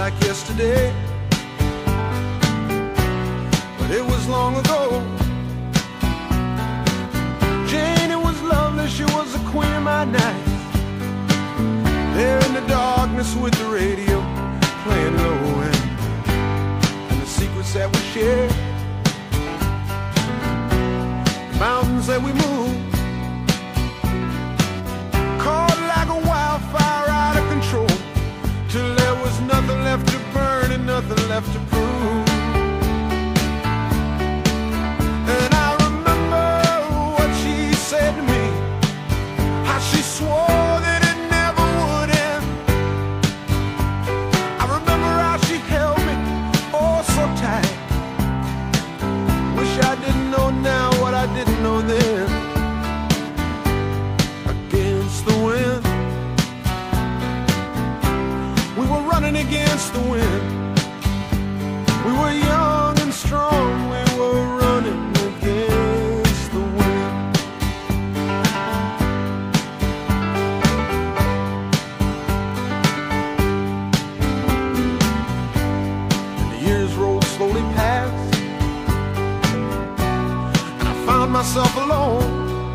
like yesterday, but it was long ago. Jane, it was lovely, she was the queen of my night. There in the darkness with the radio playing low end, and the secrets that we shared, the mountains that we moved, caught like a wildfire out of control, till there was nothing left to burn and nothing left to prove. And I remember what she said to me, how she swore that it never would end. I remember how she held me oh so tight. Wish I didn't know now what I didn't know then. Against the wind, we were running against the wind. We were young and strong, we were running against the wind. And the years rolled slowly past, and I found myself alone,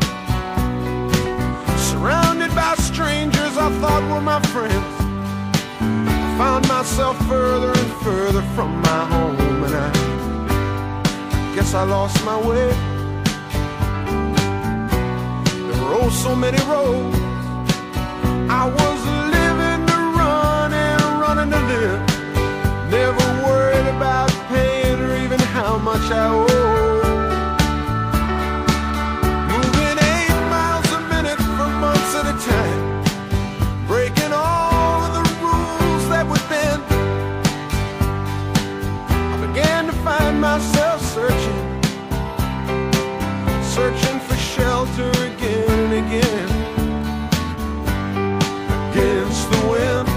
surrounded by strangers I thought were my friends. I found myself further and further from my home, and I guess I lost my way. There were oh so many roads. I was living to run and running to live, never worried about paying or even how much I owe. Moving 8 miles a minute for months at a time, breaking all of the rules that would bend. I began to find myself searching for shelter again and again. Against the wind,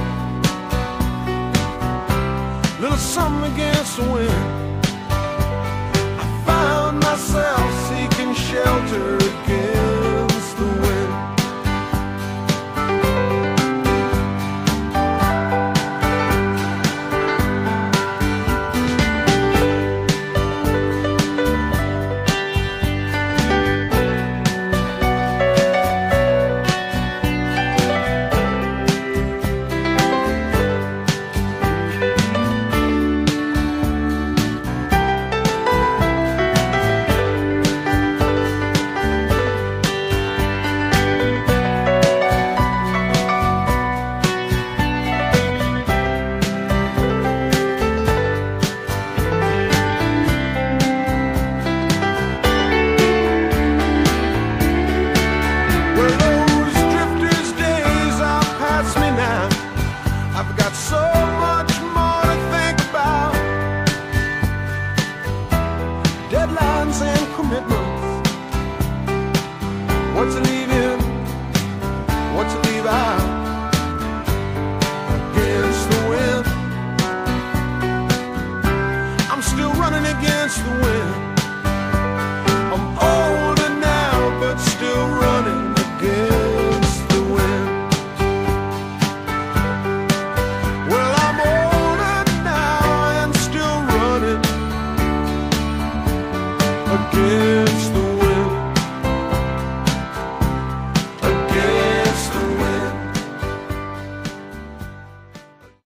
little something against the wind. I found myself seeking shelter against the wind. Deadlines and commitments, what to leave in, what to leave out. Against the wind, I'm still running against the wind. I'm older now, but still running against the wind. Well, I'm older now and still running against